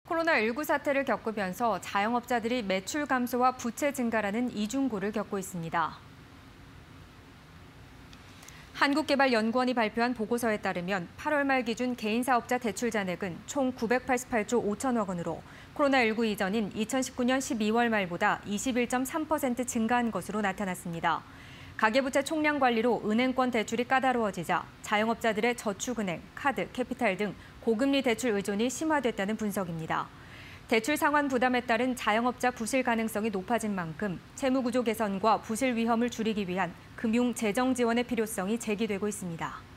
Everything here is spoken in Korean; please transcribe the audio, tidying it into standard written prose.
코로나19 사태를 겪으면서 자영업자들이 매출 감소와 부채 증가라는 이중고를 겪고 있습니다. 한국개발연구원이 발표한 보고서에 따르면 8월 말 기준 개인사업자 대출 잔액은 총 988조 5천억 원으로 코로나19 이전인 2019년 12월 말보다 21.3% 증가한 것으로 나타났습니다. 가계부채 총량 관리로 은행권 대출이 까다로워지자 자영업자들의 저축은행, 카드, 캐피탈 등 고금리 대출 의존이 심화됐다는 분석입니다. 대출 상환 부담에 따른 자영업자 부실 가능성이 높아진 만큼 채무구조 개선과 부실 위험을 줄이기 위한 금융 재정 지원의 필요성이 제기되고 있습니다.